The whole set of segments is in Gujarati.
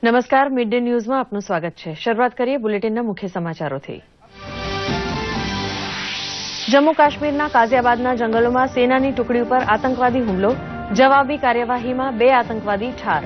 નમસ્કાર, મિડ ડે ન્યૂઝમાં આપનું સ્વાગત છે. શરૂઆત કરીએ બુલેટિનના મુખ્ય સમાચારોથી. જમ્મુ કાશ્મીરના કાઝિયાબાદના જંગલોમાં સેનાની ટુકડી ઉપર આતંકવાદી હુમલો, જવાબી કાર્યવાહીમાં 2 આતંકવાદી ઠાર.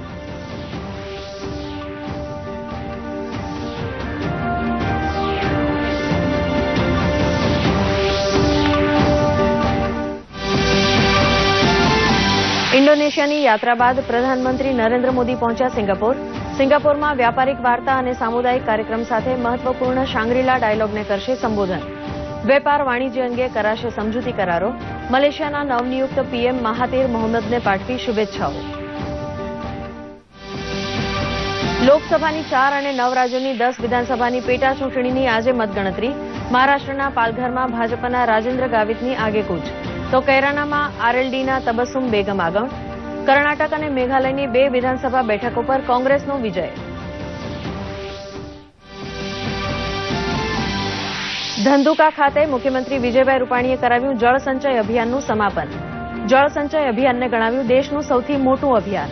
ઇન્ડોનેશિયાની યાત્રા બાદ પ્રધાનમંત્રી નરેન્દ્ર મોદી પહોંચ્યા સિંગાપોર. સિંગાપોરમાં વ્યાપારિક વાર્તા અને સામુદાયિક કાર્યક્રમ સાથે મહત્વપૂર્ણ શાંગ્રીલા ડાયલોગને કરશે સંબોધન. વેપાર વાણિજ્ય અંગે કરાશે સમજૂતી કરારો. મલેશિયાના નવનિયુક્ત પીએમ મહાતીર મોહમ્મદને પાઠવી શુભેચ્છાઓ. લોકસભાની 4 અને 9 રાજ્યોની 10 વિધાનસભાની પેટા ચૂંટણીની આજે મતગણતરી. મહારાષ્ટ્રના પાલઘરમાં ભાજપના રાજેન્દ્ર ગાવિતની આગેકૂચ, તો કૈરાનામાં આરએલડીના તબસ્સુમ બેગમ આગળ. કર્ણાટક અને મેઘાલયની 2 વિધાનસભા બેઠકો પર કોંગ્રેસનો વિજય. ધંધુકા ખાતે મુખ્યમંત્રી વિજયભાઈ રૂપાણીએ કરાવ્યું જળ સંચય અભિયાનનું સમાપન. જળ સંચય અભિયાનને ગણાવ્યું દેશનું સૌથી મોટું અભિયાન.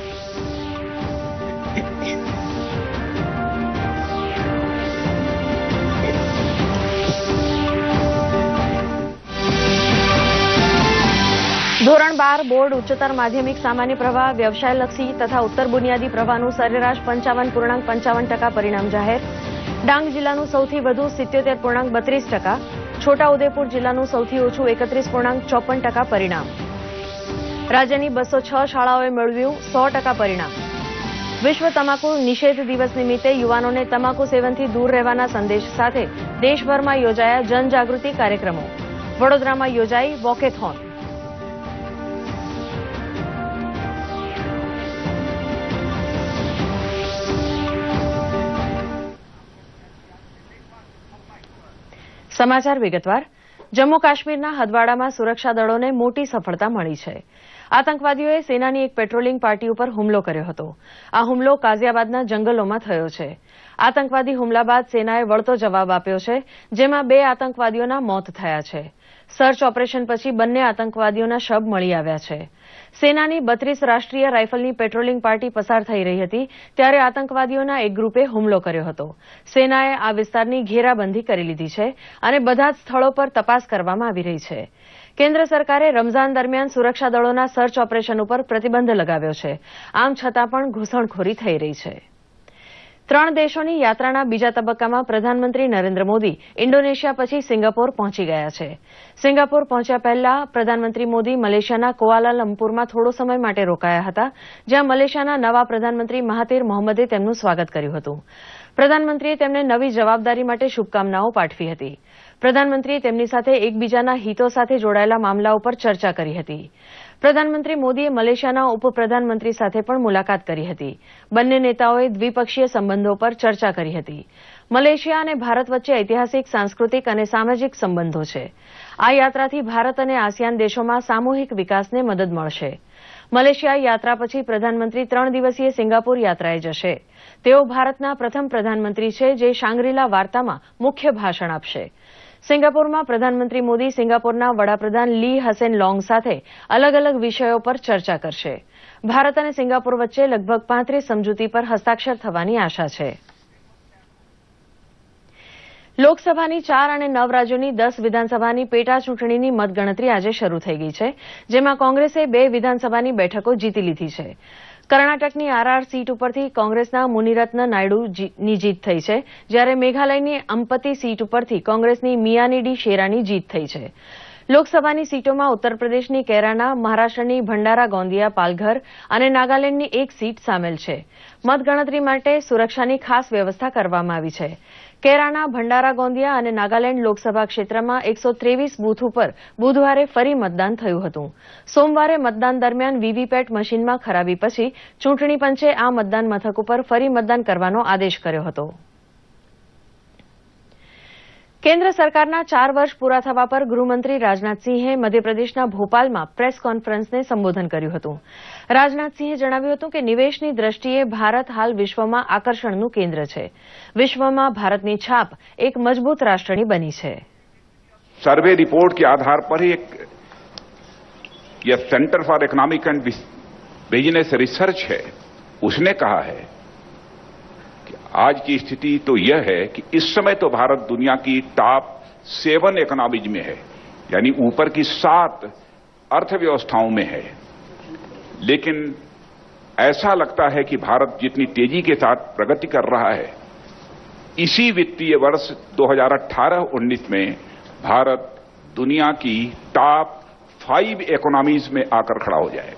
ધોરણ 12 બોર્ડ ઉચ્ચતર માધ્યમિક સામાન્ય પ્રવાહ વ્યવસાયલક્ષી તથા ઉત્તર બુનિયાદી પ્રવાહનું સરેરાશ 55.55% પરિણામ જાહેર. ડાંગ જિલ્લાનું સૌથી વધુ 77.32%, છોટાઉદેપુર જિલ્લાનું સૌથી ઓછું 31.54% પરિણામ. રાજ્યની 206 શાળાઓએ મેળવ્યું 100% પરિણામ. વિશ્વ તમાકુ નિષેધ દિવસ નિમિત્તે યુવાનોને તમાકુ સેવનથી દૂર રહેવાના સંદેશ સાથે દેશભરમાં યોજાયા જનજાગૃતિ કાર્યક્રમો. વડોદરામાં યોજાઈ વોકેથોન. સમાચાર વિગતવાર. જમ્મુ કાશ્મીરના હદવાડામાં સુરક્ષા દળોને મોટી સફળતા મળી છે. આતંકવાદીઓએ સેનાની એક પેટ્રોલિંગ પાર્ટી ઉપર હુમલો કર્યો હતો. આ હુમલો કાઝિયાબાદના જંગલોમાં થયો છે. આતંકવાદી હુમલા બાદ સેનાએ વળતો જવાબ આપ્યો છે, જેમાં 2 આતંકવાદીઓના મોત થયા છે. સર્ચ ઓપરેશન પછી બંને આતંકવાદીઓના શબ મળી આવ્યા છે. સેનાની 32 રાષ્ટ્રીય રાઇફલની પેટ્રોલિંગ પાર્ટી પસાર થઈ રહી હતી ત્યારે આતંકવાદીઓના એક ગ્રુપે હુમલો કર્યો હતો. સેનાએ આ વિસ્તારની ઘેરાબંધી કરી લીધી છે અને બધા જ સ્થળો પર તપાસ કરવામાં આવી રહી છે. કેન્દ્ર સરકારે રમઝાન દરમિયાન સુરક્ષા દળોના સર્ચ ઓપરેશન ઉપર પ્રતિબંધ લગાવ્યો છે. આમ છતાં પણ ઘૂસણખોરી થઈ રહી છે. 3 દેશોની યાત્રાના બીજા તબક્કામાં પ્રધાનમંત્રી નરેન્દ્ર મોદી ઇન્ડોનેશિયા પછી સિંગાપોર પહોંચી ગયા છે. સિંગાપોર પહોંચ્યા પહેલા પ્રધાનમંત્રી મોદી મલેશિયાના કુઆલાલંપુરમાં થોડો સમય માટે રોકાયા હતા, જ્યાં મલેશિયાના નવા પ્રધાનમંત્રી મહાતીર મોહમ્મદે તેમનું સ્વાગત કર્યું હતું. પ્રધાનમંત્રીએ તેમને નવી જવાબદારી માટે શુભકામનાઓ પાઠવી હતી. પ્રધાનમંત્રીએ તેમની સાથે એકબીજાના હિતો સાથે જોડાયેલા મામલા ઉપર ચર્ચા કરી હતી. પ્રધાનમંત્રી મોદીએ મલેશિયાના ઉપપ્રધાનમંત્રી સાથે પણ મુલાકાત કરી હતી. બંને નેતાઓએ દ્વિપક્ષીય સંબંધો પર ચર્ચા કરી હતી. મલેશિયા અને ભારત વચ્ચે ઐતિહાસિક, સાંસ્કૃતિક અને સામાજિક સંબંધો છે. આ યાત્રાથી ભારત અને આસિયાન દેશોમાં સામૂહિક વિકાસને મદદ મળશે. મલેશિયા યાત્રા પછી પ્રધાનમંત્રી 3 દિવસીય સિંગાપોર યાત્રાએ જશે. તેઓ ભારતના પ્રથમ પ્રધાનમંત્રી છે જે શાંગ્રીલા વાર્તામાં મુખ્ય ભાષણ આપશે. સિંગાપોરમાં પ્રધાનમંત્રી મોદી સિંગાપોરના વડાપ્રધાન લી હસેન લોંગ સાથે અલગ અલગ વિષયો પર ચર્ચા કરશે. ભારત અને સિંગાપોર વચ્ચે લગભગ 35 સમજૂતી પર હસ્તાક્ષર થવાની આશા છે. લોકસભાની 4 અને 9 રાજ્યોની 10 વિધાનસભાની પેટા ચૂંટણીની મતગણતરી આજે શરૂ થઈ ગઈ છે, જેમાં કોંગ્રેસે 2 વિધાનસભાની બેઠકો જીતી લીધી છે. કર્ણાટકની આરઆર સીટ ઉપરથી કોંગ્રેસના મુનિરત્ન નાયડુની જીત થઈ છે, જ્યારે મેઘાલયની અંપતિ સીટ ઉપરથી કોંગ્રેસની મિયાની ડી શેરાની જીત થઈ છે. લોકસભાની સીટોમાં ઉત્તર પ્રદેશની કૈરાના, મહારાષ્ટ્રની ભંડારા ગોંદિયા પાલઘર અને નાગાલેન્ડની એક સીટ સામેલ છે. મતગણતરી માટે સુરક્ષાની ખાસ વ્યવસ્થા કરવામાં આવી છે. કૈરાના, ભંડારા ગોંદિયા અને નાગાલેન્ડ લોકસભા ક્ષેત્રમાં 123 બૂથ ઉપર બુધવારે ફરી મતદાન થયું હતું. સોમવારે મતદાન દરમિયાન વીવીપેટ મશીનમાં ખરાબી પછી ચૂંટણી પંચે આ મતદાન મથક ઉપર ફરી મતદાન કરવાનો આદેશ કર્યો હતો. કેન્દ્ર સરકારના 4 વર્ષ પૂરા થવા પર ગૃહમંત્રી રાજનાથસિંહે મધ્યપ્રદેશના ભોપાલમાં પ્રેસ કોન્ફરન્સને સંબોધન કર્યું હતું. રાજનાથસિંહે જણાવ્યું હતું કે નિવેશની દ્રષ્ટિએ ભારત હાલ વિશ્વમાં આકર્ષણનું કેન્દ્ર છે. વિશ્વમાં ભારતની છાપ એક મજબૂત રાષ્ટ્રની બની છે. सर्वे रिपोर्ट के आधार पर ही यह centre for economic and business research है, उसने कहा है आज की स्थिति तो यह है कि इस समय तो भारत दुनिया की टॉप 7 इकोनॉमीज में है, यानी ऊपर की 7 अर्थव्यवस्थाओं में है। लेकिन ऐसा लगता है कि भारत जितनी तेजी के साथ प्रगति कर रहा है, इसी वित्तीय वर्ष 2018-19 में भारत दुनिया की टॉप 5 इकोनॉमीज में आकर खड़ा हो जाएगा।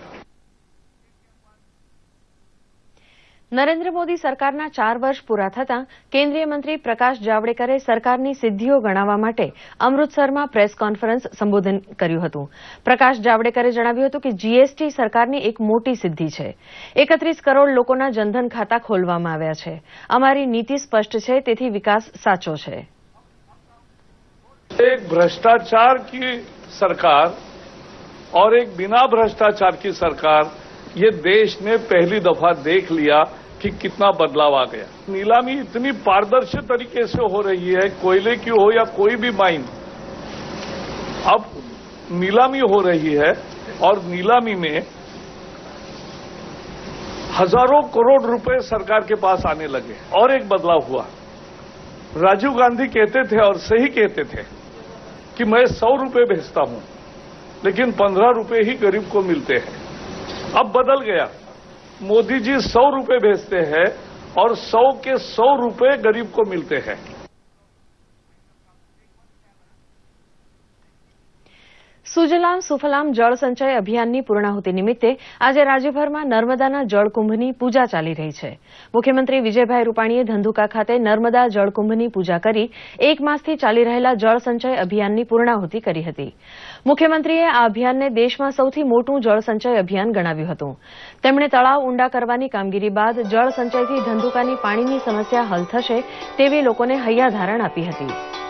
નરેન્દ્ર મોદી સરકારના 4 વર્ષ પૂરા થતાં કેન્દ્રીય મંત્રી પ્રકાશ જાવડેકરે સરકારની સિદ્ધિઓ ગણાવવા માટે અમૃતસરમાં પ્રેસ કોન્ફરન્સ સંબોધન કર્યું હતું. પ્રકાશ જાવડેકરે જણાવ્યું હતું કે જીએસટી સરકારની એક મોટી સિદ્ધિ છે. 31 કરોડ લોકોના જનધન ખાતા ખોલવામાં આવ્યા છે. અમારી નીતિ સ્પષ્ટ છે, તેથી વિકાસ સાચો છે. एक भ्रष्टाचार की सरकार और एक बिना भ्रष्टाचार की सरकार, ये देश ने पहली दफा देख लिया कि कितना बदलाव आ गया। नीलामी इतनी पारदर्शी तरीके से हो रही है, कोयले की हो या कोई भी माइन, अब नीलामी हो रही है और नीलामी में हजारों करोड़ रुपए सरकार के पास आने लगे। और एक बदलाव हुआ, राजीव गांधी कहते थे और सही कहते थे कि मैं 100 रुपए भेजता हूं लेकिन 15 रुपए ही गरीब को मिलते हैं। अब बदल गया, मोदी जी 100 रुपए भेजते हैं और 100 के 100 रुपए गरीब को मिलते हैं। સુજલામ સુફલામ જળ સંચય અભિયાનની પૂર્ણાહુતિ નિમિત્તે આજે રાજ્યભરમાં નર્મદાના જળકુંભની પૂજા ચાલી રહી છે. મુખ્યમંત્રી વિજયભાઈ રૂપાણીએ ધંધુકા ખાતે નર્મદા જળકુંભની પૂજા કરી 1 માસથી ચાલી રહેલા જળ સંચય અભિયાનની પૂર્ણાહુતિ કરી હતી. મુખ્યમંત્રીએ આ અભિયાનને દેશમાં સૌથી મોટું જળ સંચય અભિયાન ગણાવ્યું હતું. તેમણે તળાવ ઊંડા કરવાની કામગીરી બાદ જળ સંચયથી ધંધુકાની પાણીની સમસ્યા હલ થશે તેવી લોકોને હૈયાધારણ આપી હતી.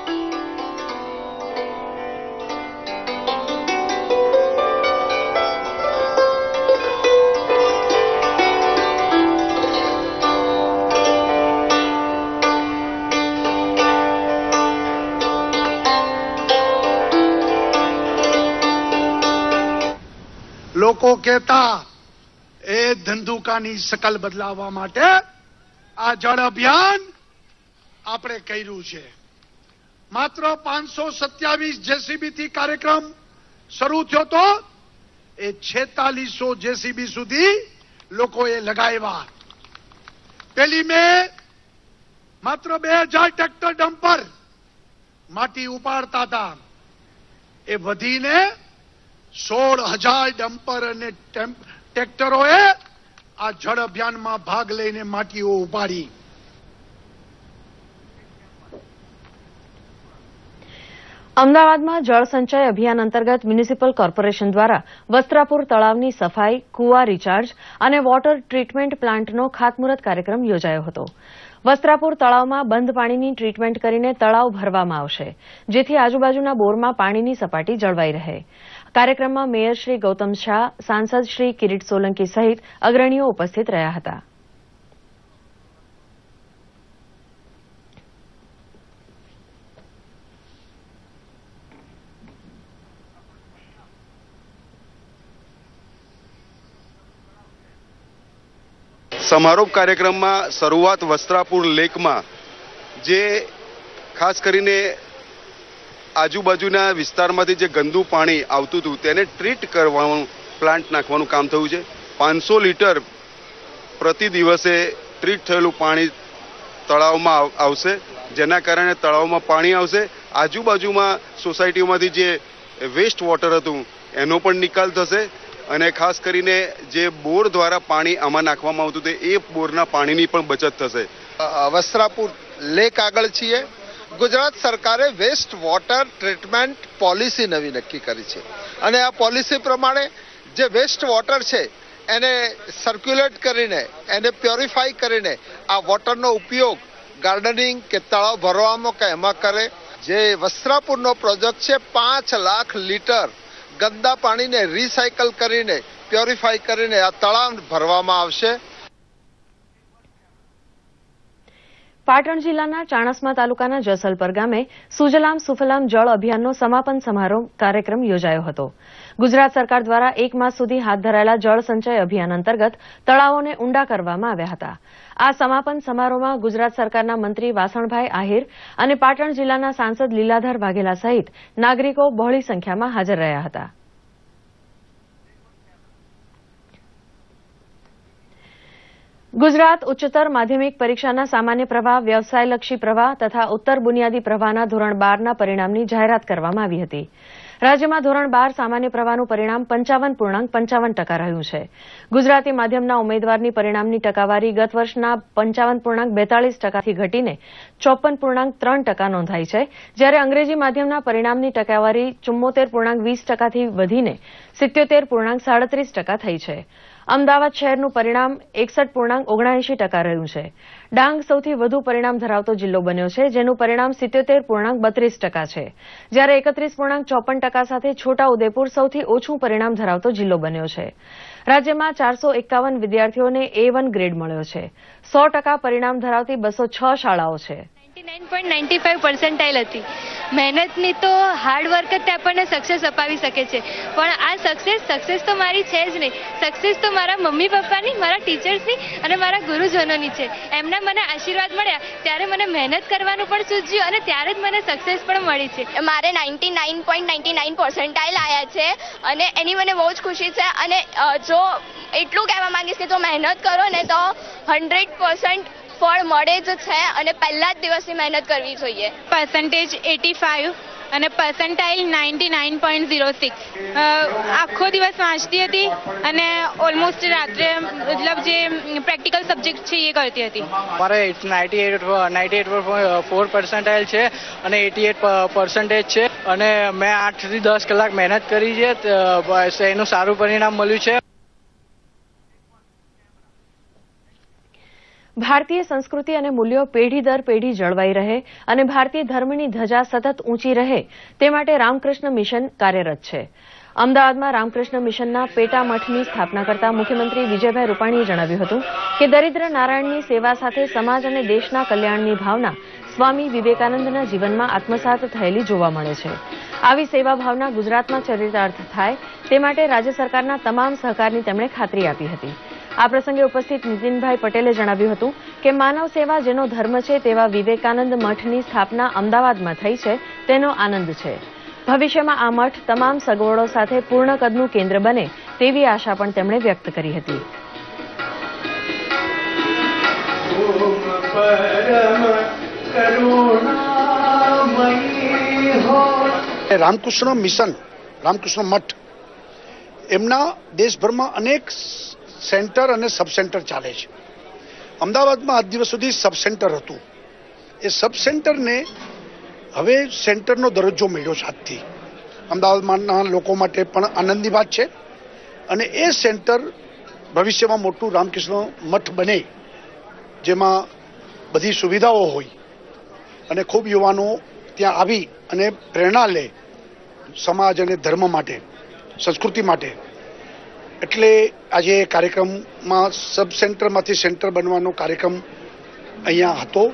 લોકો કહેતા એ ધંધુકાની શકલ બદલાવવા માટે આ જળ અભિયાન આપણે કર્યું છે. માત્ર 527 જેસીબી થી કાર્યક્રમ શરૂ થયો તો એ 4600 જેસીબી સુધી લોકોએ લગાવ્યા. પેલી મે માત્ર 2000 ટ્રેક્ટર ડમ્પર માટી ઉપાડતા હતા, એ વધીને 16,000 ડમ્પર અને ટ્રેક્ટરોએ આ જળ અભિયાનમાં ભાગ લઈને માટીઓ ઉપાડી. અમદાવાદમાં જળ સંચય અભિયાન અંતર્ગત મ્યુનિસિપલ કોર્પોરેશન દ્વારા વસ્ત્રાપુર તળાવની સફાઈ, કુવા રિચાર્જ અને વોટર ટ્રીટમેન્ટ પ્લાન્ટનો ખાતમુહૂર્ત કાર્યક્રમ યોજાયો હતો. વસ્ત્રાપુર તળાવમાં બંધ પાણીની ટ્રીટમેન્ટ કરીને તળાવ ભરવામાં આવશે, જેથી આજુબાજુના બોરમાં પાણીની સપાટી જળવાઈ રહે. કાર્યક્રમમાં મેયર શ્રી ગૌતમ શાહ, સાંસદ શ્રી કિરીટ સોલંકી સહિત અગ્રણીઓ ઉપસ્થિત રહ્યા હતા. સમારોહ કાર્યક્રમમાં શરૂઆત વસ્ત્રાપુર લેકમાં જે ખાસ કરીને આજુબાજુના વિસ્તારમાંથી જે ગંદુ પાણી આવતું હતું તેને ટ્રીટ કરવાનું પ્લાન્ટ નાખવાનું કામ થયું છે. 500 લીટર પ્રતિ દિવસે ટ્રીટ થયેલું પાણી તળાવમાં આવશે, જેના કારણે તળાવમાં પાણી આવશે. આજુબાજુમાં સોસાયટીઓમાંથી જે વેસ્ટ વોટર હતું એનો પણ નિકાલ થશે અને ખાસ કરીને જે બોર દ્વારા પાણી આમાં નાખવામાં આવતું હતું એ બોરના પાણીની પણ બચત થશે. વસ્ત્રાપુર લેક આગળ છીએ. ગુજરાત સરકારે વેસ્ટ વોટર ટ્રીટમેન્ટ પોલિસી નવી નક્કી કરી છે અને આ પોલિસી પ્રમાણે જે વેસ્ટ વોટર છે એને સર્ક્યુલેટ કરીને, એને પ્યોરિફાઈ કરીને આ વોટરનો ઉપયોગ ગાર્ડનિંગ કે તળાવ ભરવામાં કે એમાં કરે. જે વસ્ત્રાપુરનો પ્રોજેક્ટ છે 5 લાખ લીટર ગંદા પાણીને રિસાયકલ કરીને, પ્યોરિફાઈ કરીને આ તળાવ ભરવામાં આવશે. પાટણ જિલ્લાના ચાણસ્મા તાલુકાના જસલપર ગામે સુજલામ સુફલામ જળ અભિયાનનો સમાપન સમારોહ કાર્યક્રમ યોજાયો હતો. ગુજરાત સરકાર દ્વારા 1 માસ સુધી હાથ ધરાયેલા જળ સંચય અભિયાન અંતર્ગત તળાવોને ઊંડા કરવામાં આવ્યા હતા. આ સમાપન સમારોહમાં ગુજરાત સરકારના મંત્રી વાસણભાઈ આહિર અને પાટણ જિલ્લાના સાંસદ લીલાધર વાઘેલા સહિત નાગરિકો બહોળી સંખ્યામાં હાજર રહ્યા હતા. ગુજરાત ઉચ્ચતર માધ્યમિક પરીક્ષાના સામાન્ય પ્રવાહ, વ્યવસાયલક્ષી પ્રવાહ તથા ઉત્તર બુનિયાદી પ્રવાહના ધોરણ 12ના પરિણામની જાહેરાત કરવામાં આવી હતી. રાજ્યમાં ધોરણ 12 સામાન્ય પ્રવાહનું પરિણામ 55.55% રહ્યું છે. ગુજરાતી માધ્યમના ઉમેદવારની પરિણામની ટકાવારી ગત વર્ષના 55.42%થી ઘટીને 54.3% નોંધાઈ છે, જ્યારે અંગ્રેજી માધ્યમના પરિણામની ટકાવારી 74.20%થી વધીને 77.37% થઈ છે. અમદાવાદ શહેરનું પરિણામ 61.79% રહ્યું છે. ડાંગ સૌથી વધુ પરિણામ ધરાવતો જિલ્લો બન્યો છે, જેનું પરિણામ 77.32% છે, જ્યારે 31.54% સાથે છોટા ઉદેપુર સૌથી ઓછું પરિણામ ધરાવતો જિલ્લો બન્યો છે. રાજ્યમાં 451 વિદ્યાર્થીઓને A1 ગ્રેડ મળ્યો છે. 100% પરિણામ ધરાવતી 206 શાળાઓ છે. 99.95% હતી. મહેનતની તો હાર્ડ વર્ક જ આપણને સક્સેસ અપાવી શકે છે, પણ આ સક્સેસ તો મારી છે જ નહીં. સક્સેસ તો મારા મમ્મી પપ્પાની, મારા ટીચર્સની અને મારા ગુરુજનોની છે. એમના મને આશીર્વાદ મળ્યા ત્યારે મને મહેનત કરવાનું પણ સૂઝ્યું અને ત્યારે જ મને સક્સેસ પણ મળી છે. મારે 99.99% આવ્યા છે અને એની મને બહુ જ ખુશી છે. અને જો એટલું કહેવા માંગીશ કે જો મહેનત કરો ને તો 100% ફળ મળે જ છે અને પહેલા જ દિવસની મહેનત કરવી જોઈએ. પર્સન્ટેજ 85 અને પર્સન્ટાઇલ 99.06. આખો દિવસ વાંચતી હતી અને ઓલમોસ્ટ રાત્રે મતલબ જે પ્રેક્ટિકલ સબ્જેક્ટ છે એ કરતી હતી. મારે 98.4 પર્સન્ટાઇલ છે અને 88% છે અને મેં 8 થી 10 કલાક મહેનત કરી છે, એનું સારું પરિણામ મળ્યું છે. ભારતીય સંસ્કૃતિ અને મૂલ્યો પેઢી દર પેઢી જળવાઈ રહે અને ભારતીય ધર્મની ધજા સતત ઊંચી રહે તે માટે રામકૃષ્ણ મિશન કાર્યરત છે. અમદાવાદમાં રામકૃષ્ણ મિશનના પેટા મઠની સ્થાપના કરતા મુખ્યમંત્રી વિજયભાઈ રૂપાણીએ જણાવ્યું હતું કે દરિદ્ર નારાયણની સેવા સાથે સમાજ અને દેશના કલ્યાણની ભાવના સ્વામી વિવેકાનંદના જીવનમાં આત્મસાત થયેલી જોવા મળે છે. આવી સેવા ભાવના ગુજરાતમાં ચરિતાર્થ થાય તે માટે રાજ્ય સરકારના તમામ સહકારની તેમણે ખાતરી આપી હતી. આ પ્રસંગે ઉપસ્થિત નીતિનભાઈ પટેલે જણાવ્યું હતું કે માનવ સેવા જેનો ધર્મ છે તેવા વિવેકાનંદ મઠની સ્થાપના અમદાવાદમાં થઈ છે તેનો આનંદ છે. ભવિષ્યમાં આ મઠ તમામ સગવડો સાથે પૂર્ણ કદનું કેન્દ્ર બને તેવી આશા પણ તેમણે વ્યક્ત કરી હતી. રામકૃષ્ણ મિશન, રામકૃષ્ણ મઠ એમના દેશભરમાં અનેક સેન્ટર અને સબ સેન્ટર ચાલે છે. અમદાવાદમાં આજ દિવસ સુધી સબ સેન્ટર હતું. એ સબ સેન્ટરને હવે સેન્ટરનો દરજ્જો મળ્યો છે આજથી. અમદાવાદના લોકો માટે પણ આનંદની વાત છે અને એ સેન્ટર ભવિષ્યમાં મોટું રામકૃષ્ણ મઠ બને, જેમાં બધી સુવિધાઓ હોય અને ખૂબ યુવાનો ત્યાં આવી અને પ્રેરણા લે સમાજ અને ધર્મ માટે, સંસ્કૃતિ માટે. એટલે આજે કાર્યક્રમમાં સબ સેન્ટરમાંથી સેન્ટર બનવાનો કાર્યક્રમ અહીંયા હતો.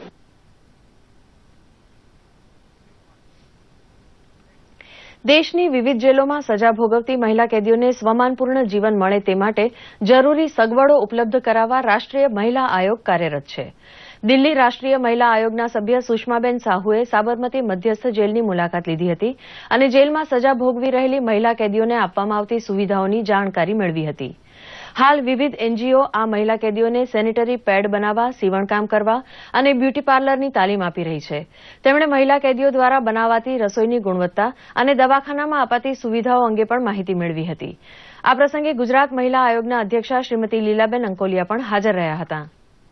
દેશની વિવિધ જેલોમાં સજા ભોગવતી મહિલા કેદીઓને સ્વમાનપૂર્ણ જીવન મળે તે માટે જરૂરી સગવડો ઉપલબ્ધ કરાવવા રાષ્ટ્રીય મહિલા આયોગ કાર્યરત છે. દિલ્હી રાષ્ટ્રીય મહિલા આયોગના સભ્ય સુષ્માબેન સાહુએ સાબરમતી મધ્યસ્થ જેલની મુલાકાત લીધી હતી અને જેલમાં સજા ભોગવી રહેલી મહિલા કેદીઓને આપવામાં આવતી સુવિધાઓની જાણકારી મેળવી હતી. હાલ વિવિધ એનજીઓ આ મહિલા કેદીઓને સેનિટરી પેડ બનાવવા, સીવણકામ કરવા અને બ્યુટી પાર્લરની તાલીમ આપી રહી છે. તેમણે મહિલા કેદીઓ દ્વારા બનાવાતી રસોઈની ગુણવત્તા અને દવાખાનામાં અપાતી સુવિધાઓ અંગે પણ માહિતી મેળવી હતી. આ પ્રસંગે ગુજરાત મહિલા આયોગના અધ્યક્ષા શ્રીમતી લીલાબેન અંકોલિયા પણ હાજર રહ્યા હતા.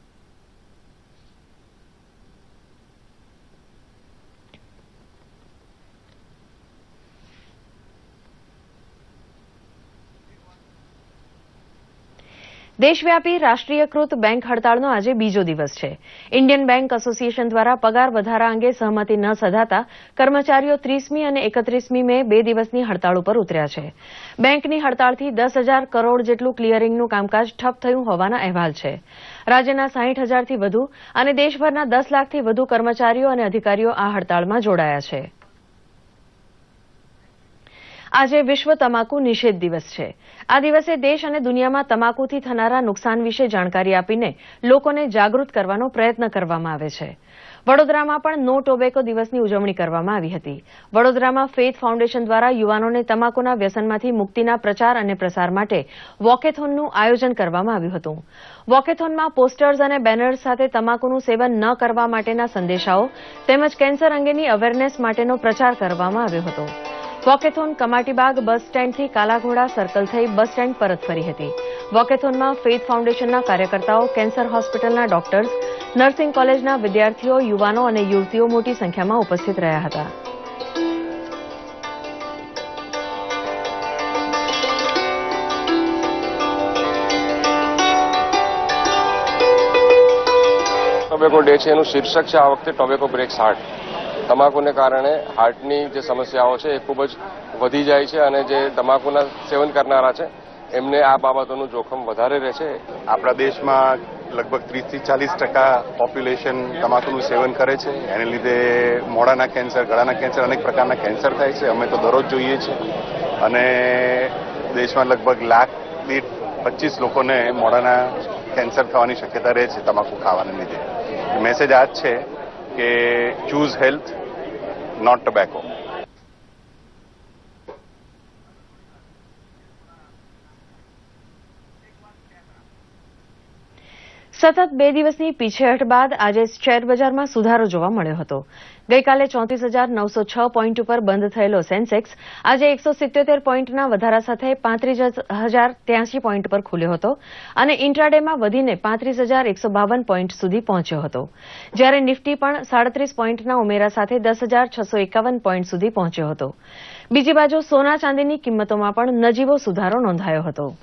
દેશવ્યાપી રાષ્ટ્રીયકૃત બેંક હડતાળનો આજે બીજો દિવસ છે. ઇન્ડિયન બેંક એસોસિએશન દ્વારા પગાર વધારા અંગે સહમતિ ન સધાતા કર્મચારીઓ 30મી અને 31મી મે 2 દિવસની હડતાળ ઉપર ઉતર્યા છે. બેંકની હડતાળથી 10,000 કરોડ જેટલું ક્લિયરિંગનું કામકાજ ઠપ થયું હોવાના અહેવાલ છે. રાજ્યના 60,000થી વધુ અને દેશભરના 10 લાખથી વધુ કર્મચારીઓ અને અધિકારીઓ આ હડતાળમાં જોડાયા છે. આજે વિશ્વ તમાકુ નિષેધ દિવસ છે. આ દિવસે દેશ અને દુનિયામાં તમાકુથી થનારા નુકસાન વિશે જાણકારી આપીને લોકોને જાગૃત કરવાનો પ્રયત્ન કરવામાં આવે છે. વડોદરામાં પણ નો ટોબેકો દિવસની ઉજવણી કરવામાં આવી હતી. વડોદરામાં ફેથ ફાઉન્ડેશન દ્વારા યુવાનોને તમાકુના વ્યસનમાંથી મુક્તિના પ્રચાર અને પ્રસાર માટે વોકેથોનનું આયોજન કરવામાં આવ્યું હતું. વોકેથોનમાં પોસ્ટર્સ અને બેનર્સ સાથે તમાકુનું સેવન ન કરવા માટેના સંદેશાઓ તેમજ કેન્સર અંગેની અવેરનેસ માટેનો પ્રચાર કરવામાં આવ્યો હતો. વોકેથોન કમાટીબાગ બસ સ્ટેન્ડથી કાલાઘોડા સર્કલ થઈ બસ સ્ટેન્ડ પરત ફરી હતી. વોકેથોનમાં ફેથ ફાઉન્ડેશનના કાર્યકર્તાઓ, કેન્સર હોસ્પિટલના ડોક્ટર્સ, નર્સિંગ કોલેજના વિદ્યાર્થીઓ, યુવાનો અને યુવતીઓ મોટી સંખ્યામાં ઉપસ્થિત રહ્યા હતા. ટોબેકો ડે છે એનું શીર્ષક છે આ વખતે ટોબેકો બ્રેક્સ હાર્ટ. તમાકુને કારણે હાર્ટની જે સમસ્યાઓ છે એ ખૂબ જ વધી જાય છે અને જે તમાકુના સેવન કરનારા છે એમને આ બાબતોનું જોખમ વધારે રહે છે. આપણા દેશમાં લગભગ 30 થી 40% પોપ્યુલેશન તમાકુનું સેવન કરે છે. એને લીધે મોઢાના કેન્સર, ગળાના કેન્સર, અનેક પ્રકારના કેન્સર થાય છે. અમે તો દરરોજ જોઈએ છીએ અને દેશમાં લગભગ લાખ દીઠ 25 લોકોને મોઢાના કેન્સર થવાની શક્યતા રહે છે તમાકુ ખાવાને લીધે. મેસેજ આ જ છે કે ચૂઝ હેલ્થ, નોટ ટોબેકો. સતત 2 દિવસની પીછેહઠ બાદ આજે શેરબજારમાં સુધારો જોવા મળ્યો હતો. ગઈકાલે 34,906 પોઈન્ટ ઉપર બંધ થયેલો સેન્સેક્સ આજે 177 પોઈન્ટના વધારા સાથે 35,083 પોઈન્ટ પર ખુલ્યો હતો અને ઇન્ટ્રાડેમાં વધીને 35,152 પોઈન્ટ સુધી પહોંચ્યો હતો. જ્યારે નિફ્ટી પણ 37 પોઈન્ટના ઉમેરા સાથે 10,651 પોઈન્ટ સુધી પહોંચ્યો હતો. બીજી બાજુ સોના ચાંદીની કિંમતોમાં પણ નજીવો સુધારો નોંધાયો હતો.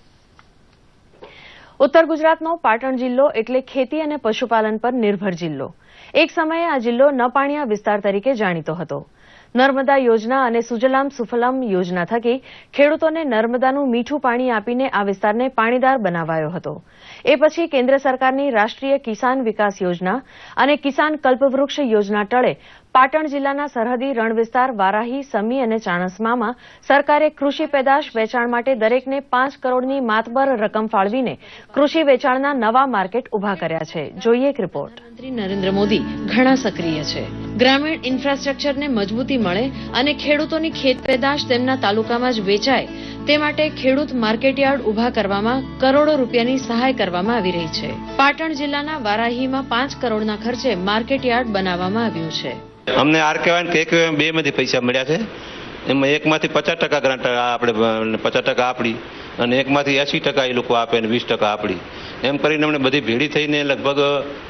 ઉત્તર ગુજરાતનો પાટણ જિલ્લો એટલે ખેતી અને પશુપાલન પર નિર્ભર જિલ્લો. એક સમયે આ જિલ્લો નપાણીયા વિસ્તાર તરીકે જાણીતો હતો. નર્મદા યોજના અને સુજલામ સુફલામ યોજના થકી ખેડૂતોને નર્મદાનું મીઠું પાણી આપીને આ વિસ્તારને પાણીદાર બનાવાયો હતો. એ પછી કેન્દ્ર સરકારની રાષ્ટ્રીય કિસાન વિકાસ યોજના અને કિસાન કલ્પવૃક્ષ યોજના ટળે પાટણ જિલ્લાના સરહદી રણ વિસ્તાર વારાહી, સમી અને ચાણસ્મામાં સરકારે કૃષિ પેદાશ વેચાણ માટે દરેકને 5 કરોડની માતબર રકમ ફાળવીને કૃષિ વેચાણના નવા માર્કેટ ઉભા કર્યા છે. જોઈએ એક રિપોર્ટ. પ્રધાનમંત્રી નરેન્દ્ર મોદી ઘણા સક્રિય છે. ગ્રામીણ ઇન્ફ્રાસ્ટ્રક્ચરને મજબૂતી મળે અને ખેડૂતોની ખેત પેદાશ તેમના તાલુકામાં જ વેચાય તે માટે ખેડૂત માર્કેટયાર્ડ ઉભા કરવામાં કરોડો રૂપિયાની સહાય કરવામાં આવી રહી છે. પાટણ જિલ્લાના વારાહીમાં 5 કરોડના ખર્ચે માર્કેટયાર્ડ બનાવવામાં આવ્યું છે. અમને આરકેવાય ને કેકેવાય 2 માંથી પૈસા મળ્યા છે. એમાં એકમાંથી 50% ગ્રાન્ટ આપણે 50% આપડી અને એકમાંથી 80% એ લોકો આપે અને 20% આપડી. એમ કરીને અમને બધી ભેડી થઈને લગભગ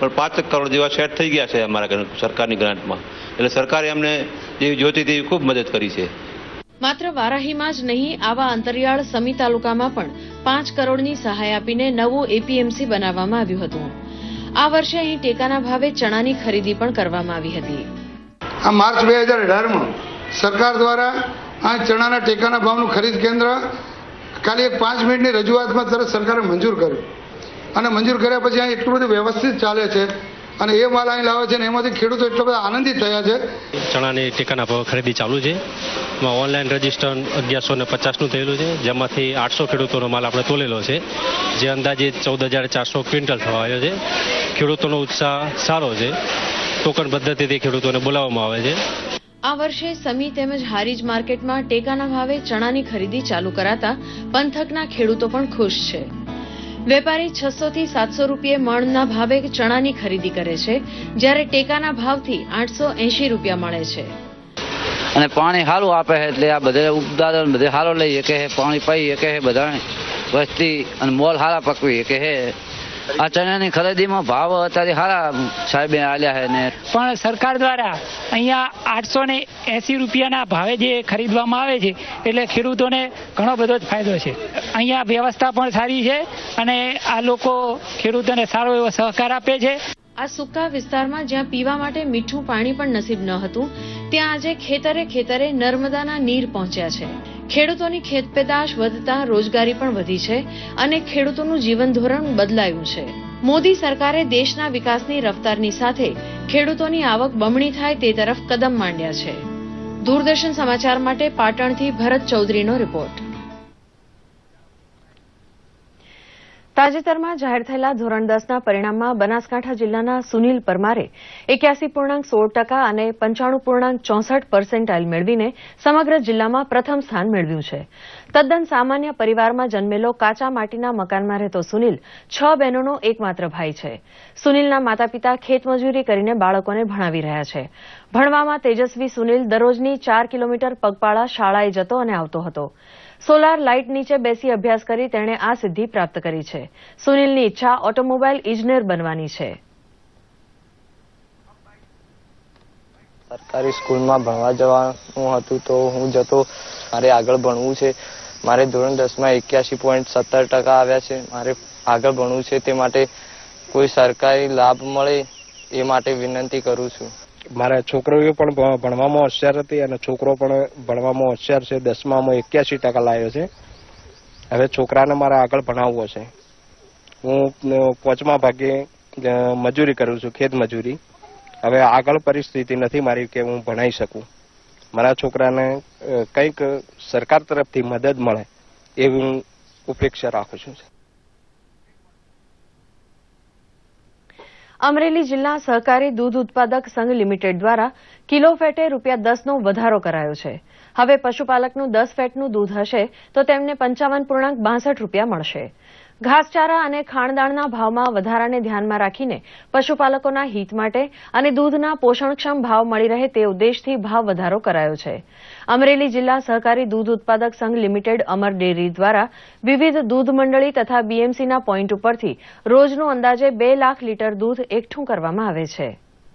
5 કરોડ જેવા સેટ થઈ ગયા છે અમારા સરકારની ગ્રાન્ટમાં. એટલે સરકારે અમને જેવી જોતી તેવી ખૂબ મદદ કરી છે. માત્ર વારાહીમાં જ નહીં, આવા અંતરિયાળ સમી તાલુકામાં પણ 5 કરોડની સહાય આપીને નવું એપીએમસી બનાવવામાં આવ્યું હતું. આ વર્ષે અહીં ટેકાના ભાવે ચણાની ખરીદી પણ કરવામાં આવી હતી. આ માર્ચ 2018માં સરકાર દ્વારા આ ચણાના ટેકાના ભાવનું ખરીદ કેન્દ્ર ખાલી એક 5 મિનિટની રજૂઆતમાં તરત સરકારે મંજૂર કર્યું અને મંજૂર કર્યા પછી અહીં એટલું બધું વ્યવસ્થિત ચાલે છે અને એ માલ અહીં લાવે છે અને એમાંથી ખેડૂતો એટલા બધા આનંદિત થયા છે. ચણાની ટેકાના ભાવ ખરીદી ચાલુ છે. એમાં ઓનલાઈન રજીસ્ટર 1150નું થયેલું છે, જેમાંથી 800 ખેડૂતોનો માલ આપણે તોલેલો છે, જે અંદાજે 14,400 ક્વિન્ટલ થવા આવ્યો છે. ખેડૂતોનો ઉત્સાહ સારો છે. ટોકન પદ્ધતિથી ખેડૂતોને બોલાવવામાં આવે છે. આ વર્ષે સમી તેમજ હારીજ માર્કેટમાં ટેકાના ભાવે ચણાની ખરીદી ચાલુ કરાતા પંથકના ખેડૂતો પણ ખુશ છે. વેપારી 600 થી 700 રૂપિયે મણના ભાવે ચણાની ખરીદી કરે છે, જ્યારે ટેકાના ભાવથી 880 રૂપિયા મળે છે. અને પાણી સારું આપે છે એટલે આ બધે ઉત્પાદન બધે સારો લઈએ કે પાણી પાઈએ કે બધા વસ્તી અને મોલ સારા પકવીએ કે આ ચણાની ખરીદીમાં ભાવ અત્યારે સારા સાહેબે આલ્યા છે ને પણ સરકાર દ્વારા અહીંયા 880 રૂપિયાના ભાવે જે ખરીદવામાં આવે છે એટલે ખેડૂતોને ઘણો બધો જ ફાયદો છે. અહીંયા વ્યવસ્થા પણ સારી છે અને આ લોકો ખેડૂતોને સારો એવો સહકાર આપે છે. આ સૂકા વિસ્તારમાં જ્યાં પીવા માટે મીઠું પાણી પણ નસીબ ન હતું, ત્યાં આજે ખેતરે ખેતરે નર્મદાના નીર પહોંચ્યા છે. ખેડૂતોની ખેત પેદાશ વધતા રોજગારી પણ વધી છે અને ખેડૂતોનું જીવન ધોરણ બદલાયું છે. મોદી સરકારે દેશના વિકાસની રફતારની સાથે ખેડૂતોની આવક બમણી થાય તે તરફ કદમ માંડ્યા છે. દૂરદર્શન સમાચાર માટે પાટણથી ભરત ચૌધરીનો રિપોર્ટ. તાજેતરમાં જાહેર થયેલા ધોરણ 10ના પરિણામમાં બનાસકાંઠા જિલ્લાના સુનિલ પરમારે 81.16% અને 95.64% મેળવીને સમગ્ર જિલ્લામાં પ્રથમ સ્થાન મેળવ્યું છે. તદ્દન સામાન્ય પરિવારમાં જન્મેલો કાચા માટીના મકાનમાં રહેતો સુનિલ 6 બહેનોનો એકમાત્ર ભાઈ છે. સુનિલના માતા પિતા ખેતમજૂરી કરીને બાળકોને ભણાવી રહ્યા છે. ભણવામાં તેજસ્વી સુનિલ દરરોજની 4 કિલોમીટર પગપાળા શાળાએ જતો અને આવતો હતો. સોલાર લાઇટ નીચે બેસી અભ્યાસ કરી તેણે આ સિદ્ધિ પ્રાપ્ત કરી છે. સુનિલની ઈચ્છા ઓટોમોબાઈલ ઇજનેર બનવાની છે. સરકારી સ્કૂલમાં ભણવા જવાનું હતું તો હું જતો. મારે આગળ ભણવું છે. મારે ધોરણ 10માં 81.17% આવ્યા છે. મારે આગળ ભણવું છે, તે માટે કોઈ સરકારી લાભ મળે એ માટે વિનંતી કરું છું. મારા છોકરીઓ પણ ભણવામાં હોશિયાર હતી અને છોકરો પણ ભણવામાં હોશિયાર છે. 10માં 81% લાવ્યો છે. હવે છોકરાને મારે આગળ ભણાવવો છે. હું 5મા ભાગે મજૂરી કરું છું, ખેત મજૂરી. હવે આગળ પરિસ્થિતિ નથી મારી કે હું ભણાવી શકું. મારા છોકરાને કંઈક સરકાર તરફથી મદદ મળે એવી હું અપેક્ષા રાખું છું. અમરેલી જિલ્લા સહકારી દૂધ ઉત્પાદક સંઘ લિમિટેડ દ્વારા કિલો ફેટે ₹10નો વધારો કરાયો છે. હવે પશુપાલકનું 10 ફેટનું દૂધ હશે તો તેમને ₹55.62 મળશે. ઘાસચારા અને ખાણદાણના ભાવમાં વધારાને ધ્યાનમાં રાખીને પશુપાલકોના હિત માટે અને દૂધના પોષણક્ષમ ભાવ મળી રહે તે ઉદ્દેશથી ભાવ વધારો કરાયો છે. અમરેલી જિલ્લા સહકારી દૂધ ઉત્પાદક સંઘ લિમિટેડ અમર ડેરી દ્વારા વિવિધ દૂધ મંડળી તથા બીએમસીના પોઈન્ટ ઉપરથી રોજનું અંદાજે 2 લાખ લીટર દૂધ એકઠું કરવામાં આવે છે.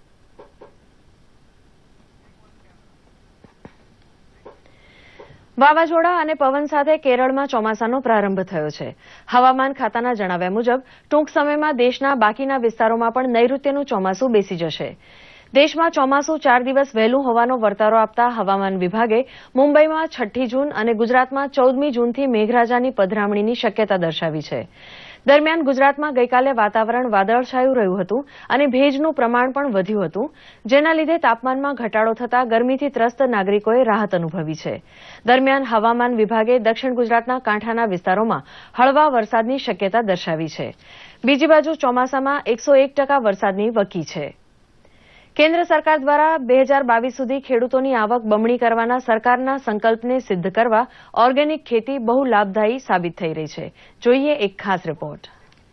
વાવાઝોડા અને પવન સાથે કેરળમાં ચોમાસાનો પ્રારંભ થયો છે. હવામાન ખાતાના જણાવ્યા મુજબ ટૂંક સમયમાં દેશના બાકીના વિસ્તારોમાં પણ નૈઋત્યનું ચોમાસું બેસી જશે. દેશમાં ચોમાસું 4 દિવસ વહેલું હોવાનો વર્તારો આપતા હવામાન વિભાગે મુંબઈમાં 6ઠ્ઠી જૂન અને ગુજરાતમાં 14મી જૂનથી મેઘરાજાની પધરામણીની શક્યતા દર્શાવી છે. દરમિયાન ગુજરાતમાં ગઈકાલે વાતાવરણ વાદળછાયું રહ્યું હતું અને ભેજનું પ્રમાણ પણ વધ્યું હતું, જેના લીધે તાપમાનમાં ઘટાડો થતાં ગરમીથી ત્રસ્ત નાગરિકોએ રાહત અનુભવી છે. દરમિયાન હવામાન વિભાગે દક્ષિણ ગુજરાતના કાંઠાના વિસ્તારોમાં હળવા વરસાદની શક્યતા દર્શાવી છે. બીજી બાજુ ચોમાસામાં 101% વરસાદની વકી છે. કેન્દ્ર સરકાર દ્વારા 2022 સુધી ખેડૂતોની આવક બમણી કરવાના સરકારના સંકલ્પને સિદ્ધ કરવા ઓર્ગેનિક ખેતી બહુ લાભદાયી સાબિત થઈ રહી છે. જોઈએ એક ખાસ રિપોર્ટ.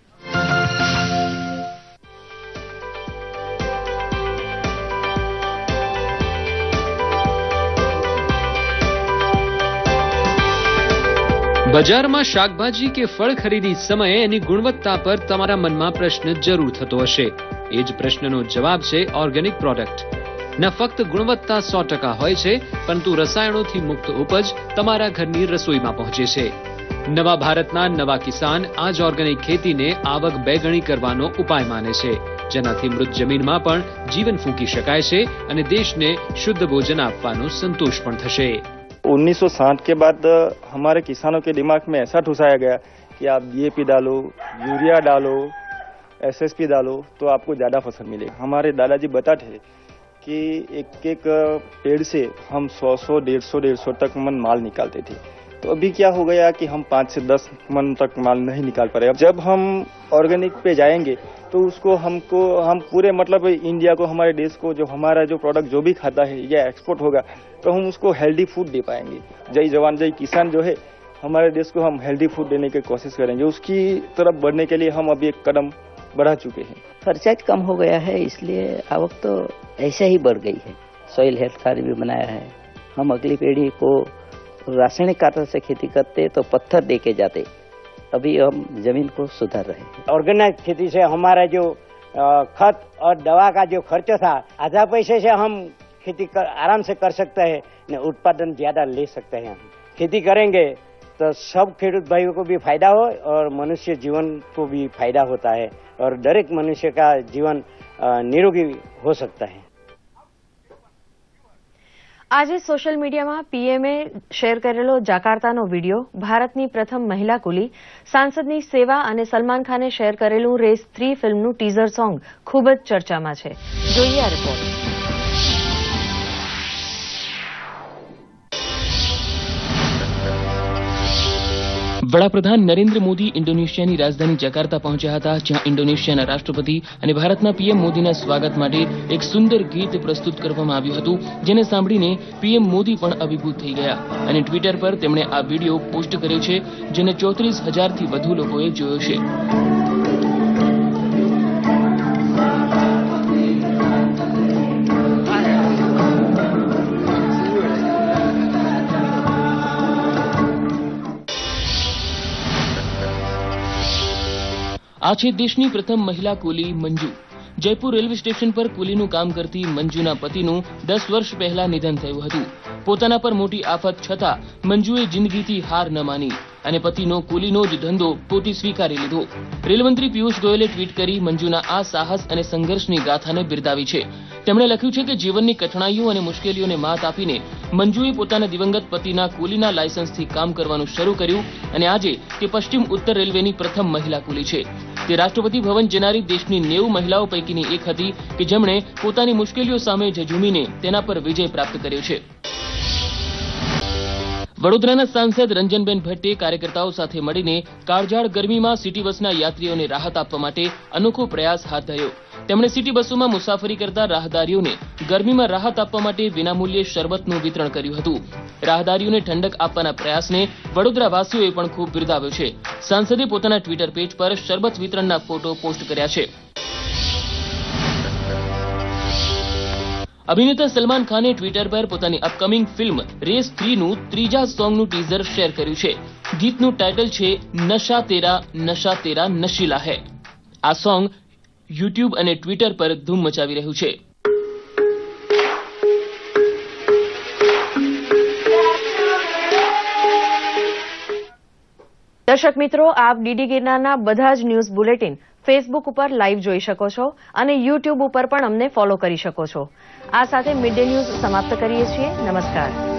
બજારમાં શાકભાજી કે ફળ ખરીદી સમયે એની ગુણવત્તા પર તમારા મનમાં પ્રશ્ન જરૂર થતો હશે. એ જ પ્રશ્નનો જવાબ છે ઓર્ગેનિક પ્રોડક્ટ. ન ફક્ત ગુણવત્તા 100% હોય છે, પરંતુ રસાયણોથી મુક્ત ઉપજ તમારા ઘરની રસોઈમાં પહોંચે છે. નવા ભારતના નવા કિસાન આ જ ઓર્ગેનિક ખેતીને આવક 2 ગણી કરવાનો ઉપાય માને છે, જેનાથી મૃત જમીનમાં પણ જીવન ફૂંકી શકાય છે અને દેશને શુદ્ધ ભોજન આપવાનો સંતોષ પણ થશે. 1960 के बाद हमारे किसानों के दिमाग में ऐसा ठुसाया गया कि आप डीएपी डालो, यूरिया डालो, एसएसपी डालो तो आपको ज़्यादा फसल मिलेगी. हमारे दादाजी बताते थे कि एक पेड़ से हम 100, 150 तक मन माल निकालते थे. तो अभी क्या हो गया कि हम 5 से 10 मन तक माल नहीं निकाल पा रहे. जब हम ऑर्गेनिक पे जाएंगे तो उसको हम पूरे मतलब इंडिया को, हमारे देश को, जो हमारा जो प्रोडक्ट जो भी खाता है या एक्सपोर्ट होगा तो हम उसको हेल्दी फूड दे पाएंगे. जय जवान जय किसान जो है, हमारे देश को हम हेल्दी फूड देने की कोशिश करेंगे. उसकी तरफ बढ़ने के लिए हम अभी एक कदम बढ़ा चुके हैं. खर्चा कम हो गया है, इसलिए आवक तो ऐसे ही बढ़ गई है. सॉइल हेल्थ कार्ड भी बनाया है. हम अगली पीढ़ी को रासायनिक खातर से खेती करते तो पत्थर दे के जाते, अभी हम जमीन को सुधार रहे हैं. ऑर्गेनिक खेती से हमारा जो खत और दवा का जो खर्च था, आधा पैसे से हम खेती आराम से कर सकते हैं, उत्पादन ज्यादा ले सकते हैं. खेती करेंगे तो सब खेडूत भाइयों को भी फायदा हो और मनुष्य जीवन को भी फायदा होता है और दरेक मनुष्य का जीवन निरोगी हो सकता है. આજે સોશિયલ મીડિયામાં પીએમએ શેર કરેલો જાકાર્તાનો વિડીયો, ભારતની પ્રથમ મહિલા કુલી, સાંસદની સેવા અને સલમાન ખાને શેર કરેલું રેસ 3 ફિલ્મનું ટીઝર સોંગ ખૂબ જ ચર્ચામાં છે. જોઈએ આ રિપોર્ટ. વડાપ્રધાન નરેન્દ્ર મોદી ઇન્ડોનેશિયાની રાજધાની જકાર્તા પહોંચ્યા હતા, જ્યાં ઇન્ડોનેશિયાના રાષ્ટ્રપતિ અને ભારતના પીએમ મોદીના સ્વાગત માટે એક સુંદર ગીત પ્રસ્તુત કરવામાં આવ્યું હતું, જેને સાંભળીને પીએમ મોદી પણ અભિભૂત થઈ ગયા અને ટ્વિટર પર તેમણે આ વિડીયો પોસ્ટ કર્યો છે, જેને 34,000થી વધુ લોકોએ જોયો છે. આ છે દેશની પ્રથમ મહિલા કુલી મંજુ. જયપુર રેલવે સ્ટેશન પર કુલીનું કામ કરતી મંજુના પતિનું 10 વર્ષ પહેલા નિધન થયું હતું. પોતાના પર મોટી આફત છતાં મંજુએ જિંદગીથી હાર ન માની અને પતિનો કુલીનો જ ધંધો પોતે સ્વીકારી લીધો. રેલમંત્રી પિયુષ ગોયલે ટ્વીટ કરી મંજુના આ સાહસ અને સંઘર્ષની ગાથાને બિરદાવી છે. તેમણે લખ્યું છે કે જીવનની કઠણાઈઓ અને મુશ્કેલીઓને માત આપીને મંજુએ પોતાના દિવંગત પતિના કુલીના લાયસન્સથી કામ કરવાનું શરૂ કર્યું અને આજે તે પશ્ચિમ ઉત્તર રેલવેની પ્રથમ મહિલા કુલી છે. તે રાષ્ટ્રપતિ ભવન જનારી દેશની 90 મહિલાઓ પૈકીની એક હતી કે જેમણે પોતાની મુશ્કેલીઓ સામે ઝઝૂમીને તેના પર વિજય પ્રાપ્ત કર્યો છે. વડોદરાના સાંસદ રંજનબેન ભટ્ટે કાર્યકર્તાઓ સાથે મળીને કાળઝાળ ગરમીમાં સિટી બસના યાત્રીઓને રાહત આપવા માટે અનોખો પ્રયાસ હાથ ધર્યો. તેમણે સિટી બસોમાં મુસાફરી કરતા રાહદારીઓને ગરમીમાં રાહત આપવા માટે વિનામૂલ્યે શરબતનું વિતરણ કર્યું હતું. રાહદારીઓને ઠંડક આપવાના પ્રયાસને વડોદરાવાસીઓએ પણ ખૂબ બિરદાવ્યો છે. સાંસદે પોતાના ટ્વિટર પેજ પર શરબત વિતરણના ફોટો પોસ્ટ કર્યા છે. અભિનેતા સલમાન ખાને ટ્વિટર પર પોતાની અપકમિંગ ફિલ્મ રેસ 3નું ત્રીજા સોંગનું ટીઝર શેર કર્યું છે. ગીતનું ટાઇટલ છે નશા તેરા નશીલા હૈ. આ સોંગ યુટ્યુબ અને ટ્વિટર પર ધૂમ મચાવી રહ્યું છે. દર્શક મિત્રો, આપ ડીડી ગિરનારના બધા જ ન્યૂઝ બુલેટિન ફેસબુક ઉપર લાઈવ જોઈ શકો છો અને યુટ્યુબ ઉપર પણ અમને ફોલો કરી શકો છો. આ સાથે મિડ ડે ન્યૂઝ સમાપ્ત કરીએ છીએ. નમસ્કાર.